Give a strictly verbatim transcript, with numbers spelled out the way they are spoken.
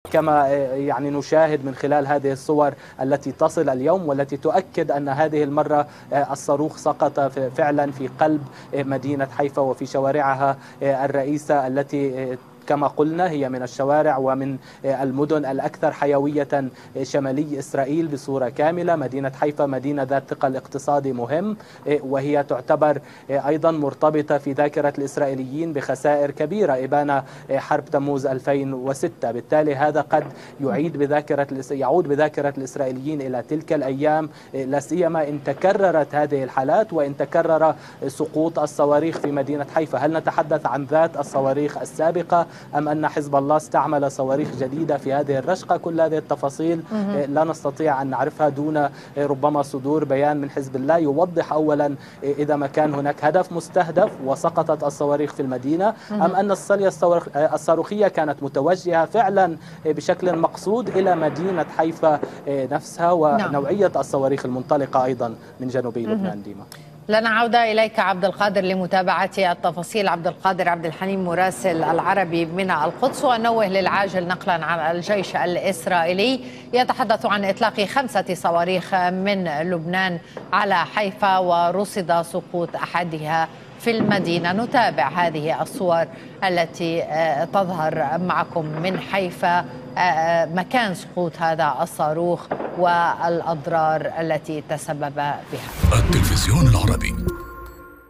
كما يعني نشاهد من خلال هذه الصور التي تصل اليوم، والتي تؤكد أن هذه المرة الصاروخ سقط فعلا في قلب مدينة حيفا وفي شوارعها الرئيسة، التي كما قلنا هي من الشوارع ومن المدن الأكثر حيوية شمالي إسرائيل بصورة كاملة. مدينة حيفا مدينة ذات ثقل اقتصادي مهم، وهي تعتبر أيضا مرتبطة في ذاكرة الإسرائيليين بخسائر كبيرة إبان حرب تموز ألفين وستة. بالتالي هذا قد يعيد بذاكرة يعود بذاكرة الإسرائيليين إلى تلك الأيام، لا سيما إن تكررت هذه الحالات وإن تكرر سقوط الصواريخ في مدينة حيفا. هل نتحدث عن ذات الصواريخ السابقة أم أن حزب الله استعمل صواريخ جديدة في هذه الرشقة؟ كل هذه التفاصيل لا نستطيع أن نعرفها دون ربما صدور بيان من حزب الله يوضح أولا إذا ما كان هناك هدف مستهدف وسقطت الصواريخ في المدينة، أم أن الصلية الصاروخية كانت متوجهة فعلا بشكل مقصود إلى مدينة حيفا نفسها، ونوعية الصواريخ المنطلقة أيضا من جنوبي لبنان. ديما لنا عودة إليك عبد القادر لمتابعة التفاصيل. عبد القادر عبد الحليم مراسل العربي من القدس. ونوه للعاجل نقلا عن الجيش الإسرائيلي يتحدث عن إطلاق خمسة صواريخ من لبنان على حيفا ورصد سقوط أحدها في المدينة. نتابع هذه الصور التي تظهر معكم من حيفا، مكان سقوط هذا الصاروخ والأضرار التي تسبب بها. التلفزيون العربي.